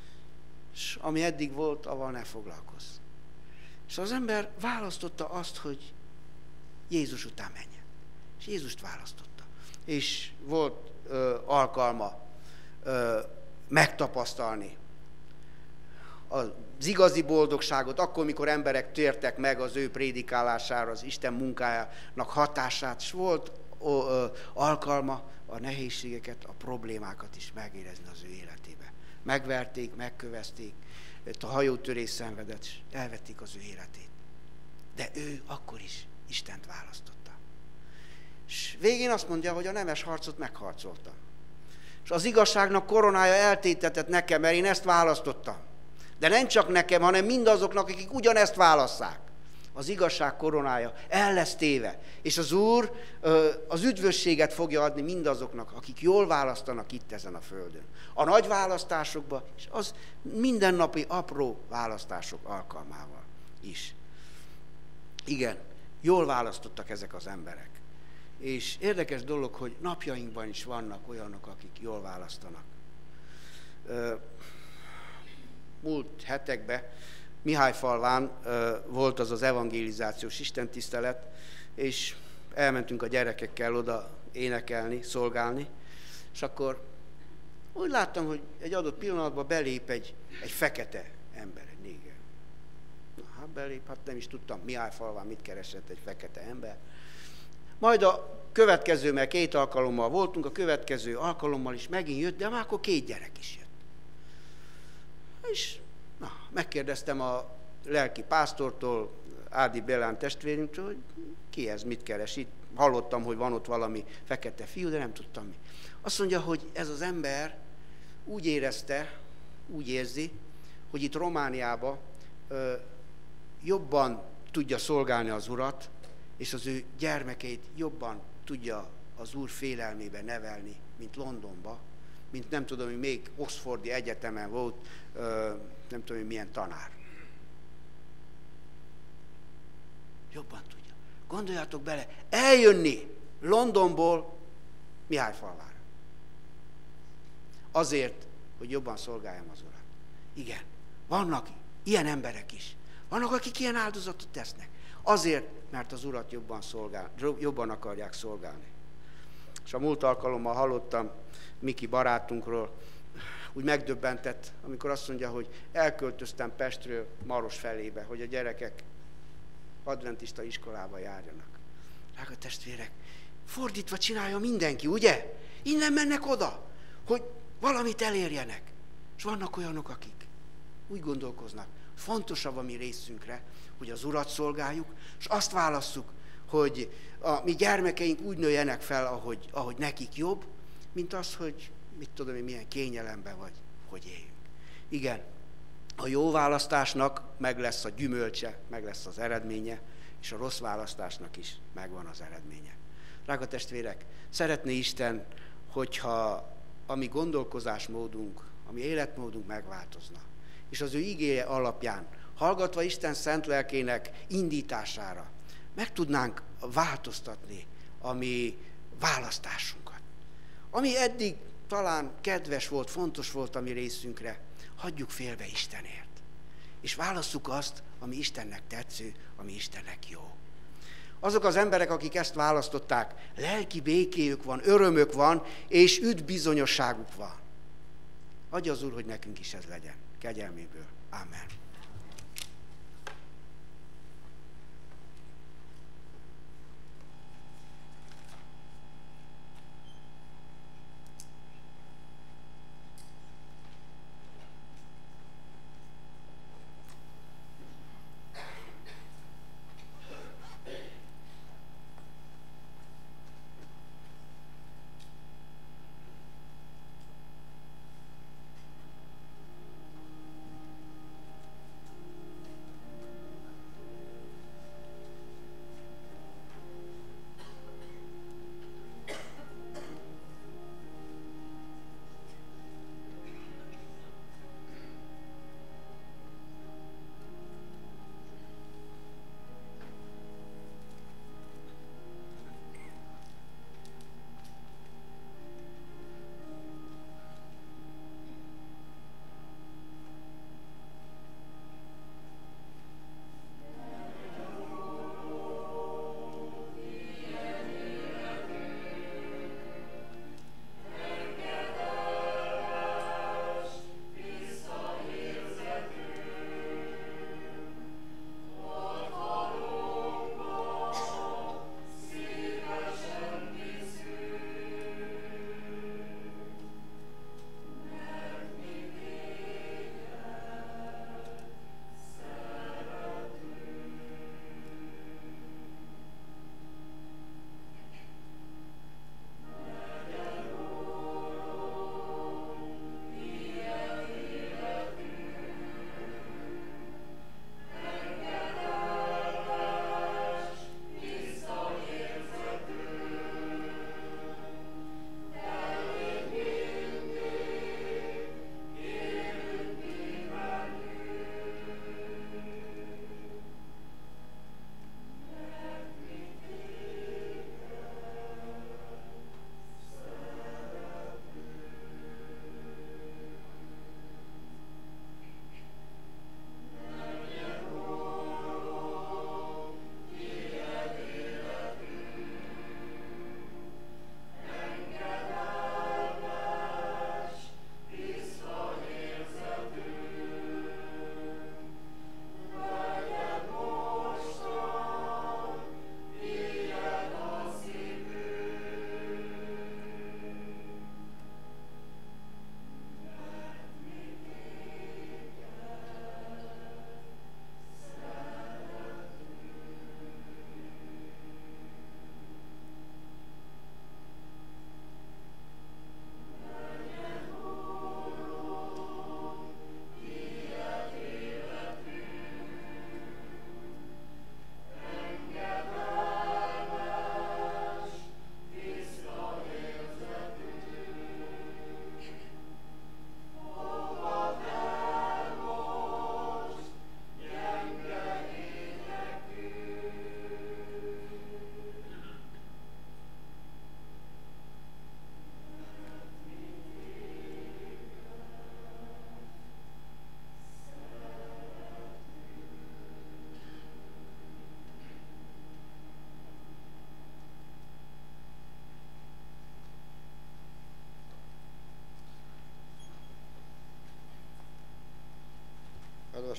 és ami eddig volt, avval ne foglalkozz. És az ember választotta azt, hogy Jézus után menjen. És Jézust választotta. És volt alkalma megtapasztalni az igazi boldogságot, akkor, mikor emberek tértek meg az ő prédikálására, az Isten munkájának hatását, és volt alkalma a nehézségeket, a problémákat is megérezni az ő életébe. Megverték, megkövezték, a hajótörés szenvedett, és elvették az ő életét. De ő akkor is Istent választotta. És végén azt mondja, hogy a nemes harcot megharcoltam. És az igazságnak koronája eltétetett nekem, mert én ezt választottam. De nem csak nekem, hanem mindazoknak, akik ugyanezt válasszák. Az igazság koronája el lesz téve. És az Úr az üdvösséget fogja adni mindazoknak, akik jól választanak itt ezen a földön. A nagy választásokban, és az mindennapi apró választások alkalmával is. Igen, jól választottak ezek az emberek. És érdekes dolog, hogy napjainkban is vannak olyanok, akik jól választanak. Múlt hetekben Mihályfalván volt az evangelizációs istentisztelet, és elmentünk a gyerekekkel oda énekelni, szolgálni, és akkor úgy láttam, hogy egy adott pillanatban belép egy fekete ember, egy néger. Hát belép, hát nem is tudtam Mihályfalván mit keresett egy fekete ember. Majd a következő, mert 2 alkalommal voltunk, a következő alkalommal is megint jött, de már akkor 2 gyerek is jött. És megkérdeztem a lelki pásztortól, Ádi Bélán testvérünktől, hogy ki ez, mit keres itt. Hallottam, hogy van ott valami fekete fiú, de nem tudtam mi. Azt mondja, hogy ez az ember úgy érezte, úgy érzi, hogy itt Romániában jobban tudja szolgálni az Urat, és az ő gyermekeit jobban tudja az Úr félelmébe nevelni, mint Londonba, mint nem tudom, hogy még Oxfordi Egyetemen volt, nem tudom, hogy milyen tanár. Jobban tudja. Gondoljátok bele, eljönni Londonból Mihályfalvára. Azért, hogy jobban szolgáljam az Urat. Igen, vannak ilyen emberek is. Vannak, akik ilyen áldozatot tesznek. Azért, mert az Urat jobban akarják szolgálni. És a múlt alkalommal hallottam Miki barátunkról, úgy megdöbbentett, amikor azt mondja, hogy elköltöztem Pestről Maros felébe, hogy a gyerekek adventista iskolába járjanak. Drága testvérek, fordítva csinálja mindenki, ugye? Innen mennek oda, hogy valamit elérjenek. És vannak olyanok, akik úgy gondolkoznak, fontosabb a mi részünkre, hogy az Urat szolgáljuk, és azt válasszuk, hogy a mi gyermekeink úgy nőjenek fel, ahogy nekik jobb, mint az, hogy mit tudom én, milyen kényelemben vagy, hogy éljünk. Igen, a jó választásnak meg lesz a gyümölcse, meg lesz az eredménye, és a rossz választásnak is megvan az eredménye. Drága testvérek, szeretné Isten, hogyha a mi gondolkozásmódunk, a mi életmódunk megváltozna, és az ő igéje alapján, hallgatva Isten szent lelkének indítására, meg tudnánk változtatni a mi választásunkat. Ami eddig talán kedves volt, fontos volt a mi részünkre, hagyjuk félbe Istenért. És válasszuk azt, ami Istennek tetsző, ami Istennek jó. Azok az emberek, akik ezt választották, lelki békéjük van, örömök van, és üdvbizonyosságuk van. Adja az Úr, hogy nekünk is ez legyen. Kegyelméből. Amen.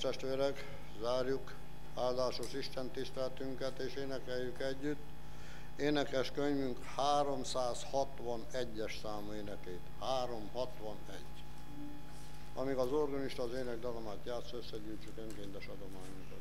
testvérek, zárjuk áldásos Isten tiszteletünket, és énekeljük együtt énekes könyvünk 361-es számú énekét. 361. Amíg az organista az énekdalomát játsz, összegyűjtsük önkéntes adományunkat.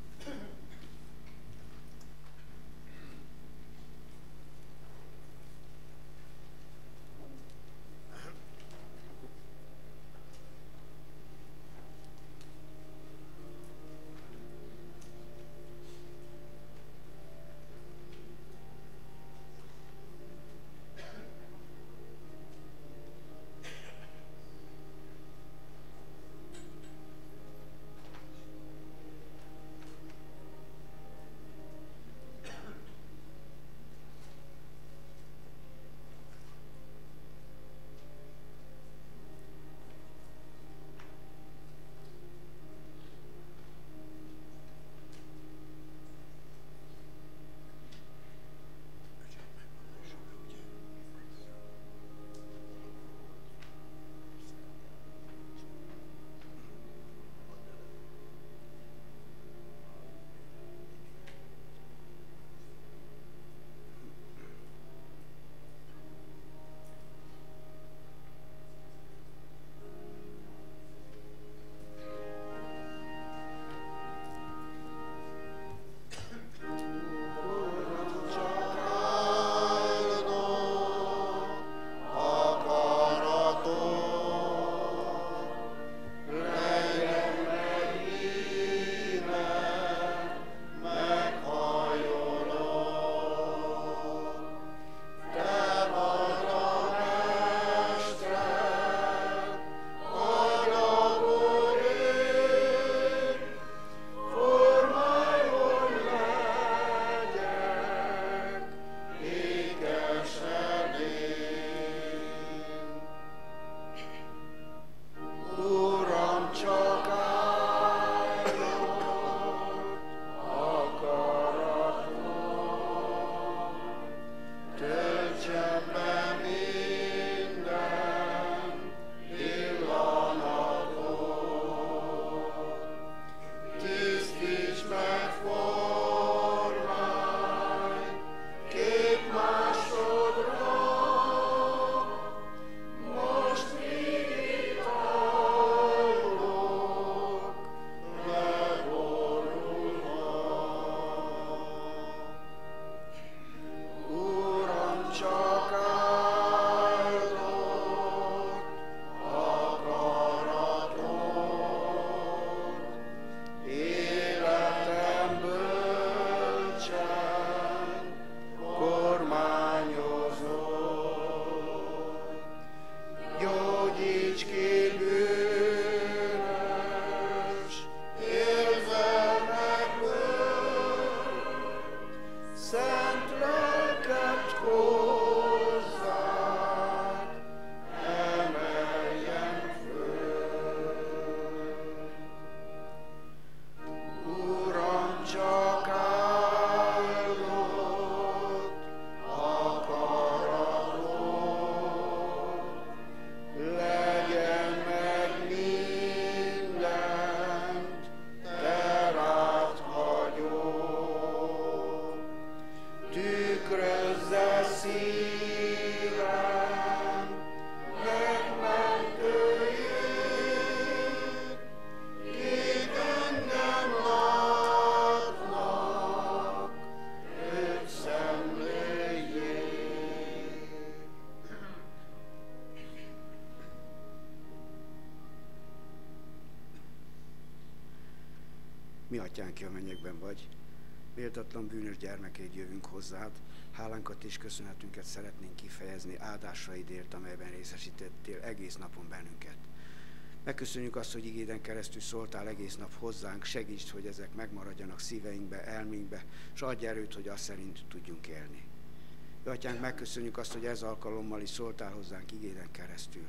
Mi atyánk, ki a mennyekben vagy, méltatlan bűnös gyermekeid jövünk hozzád, hálánkat és köszönetünket szeretnénk kifejezni áldásaidért, amelyben részesítettél egész napon bennünket. Megköszönjük azt, hogy igéden keresztül szóltál egész nap hozzánk, segítsd, hogy ezek megmaradjanak szíveinkbe, elménkbe, és adj erőt, hogy azt szerint tudjunk élni. Atyánk, megköszönjük azt, hogy ez alkalommal is szóltál hozzánk igéden keresztül.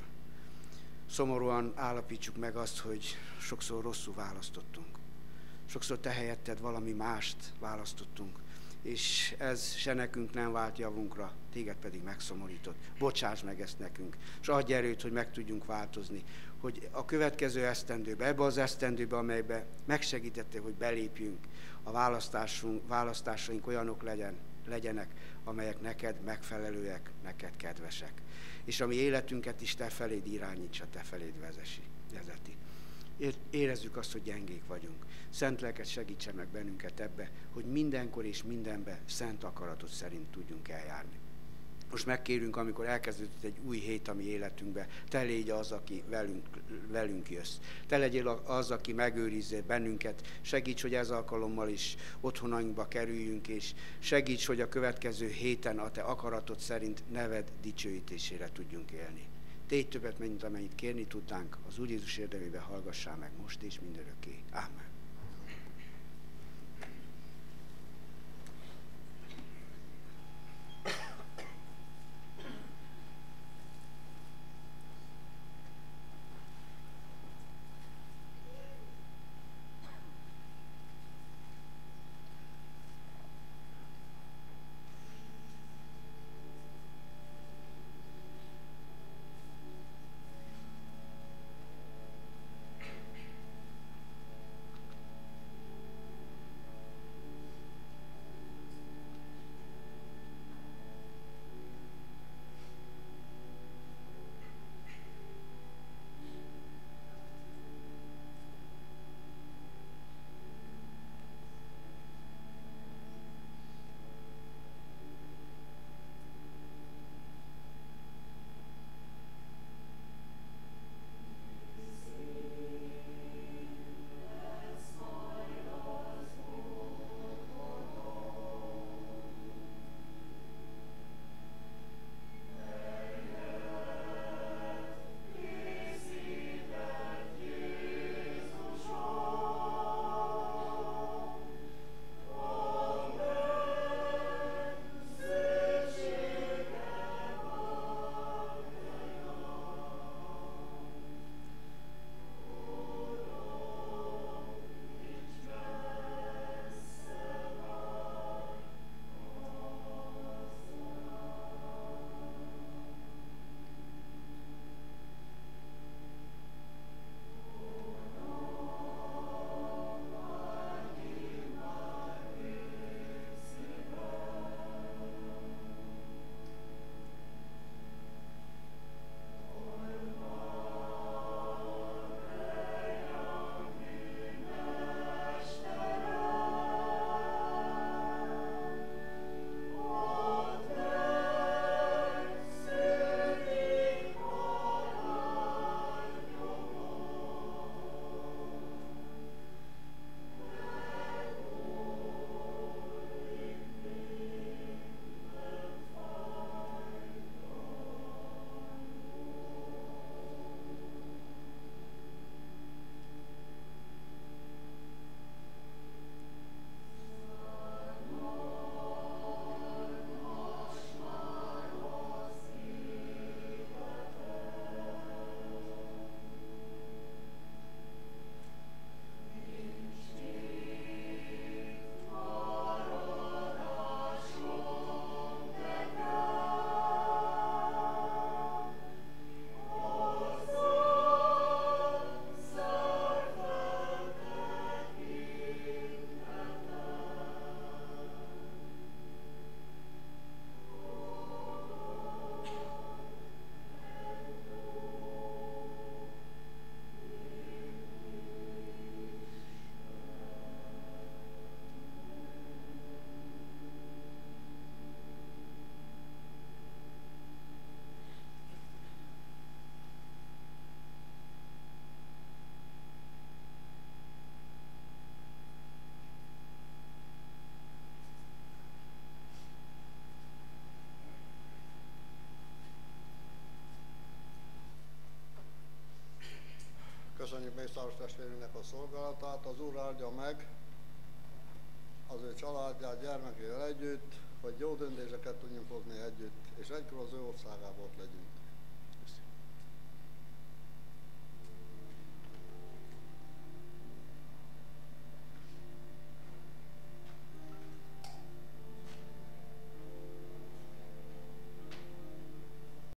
Szomorúan állapítsuk meg azt, hogy sokszor rosszul választottunk. Sokszor te helyetted valami mást választottunk, és ez se nekünk nem vált javunkra, téged pedig megszomorított. Bocsáss meg ezt nekünk, és adj erőt, hogy meg tudjunk változni, hogy a következő esztendőbe, ebbe az esztendőbe, amelybe megsegítettél, hogy belépjünk, a választásaink olyanok legyenek, amelyek neked megfelelőek, neked kedvesek. És a mi életünket is te feléd irányítsa, te feléd vezeti. Érezzük azt, hogy gyengék vagyunk. Szent lelked segítse meg bennünket ebbe, hogy mindenkor és mindenbe szent akaratod szerint tudjunk eljárni. Most megkérünk, amikor elkezdődött egy új hét a mi életünkbe, te légy az, aki velünk jössz. Te legyél az, aki megőrizzél bennünket. Segíts, hogy ez alkalommal is otthonainkba kerüljünk, és segíts, hogy a következő héten a te akaratod szerint neved dicsőítésére tudjunk élni. Tégy többet, mint amennyit kérni tudnánk, az Úr Jézus érdemében hallgassál meg most és mindörökké. Ámen. Köszönjük Mészáros testvérünknek a szolgálatát, az Úr áldja meg az ő családját, gyermekével együtt, hogy jó döntéseket tudjunk hozni együtt, és egykor az ő országában ott legyünk.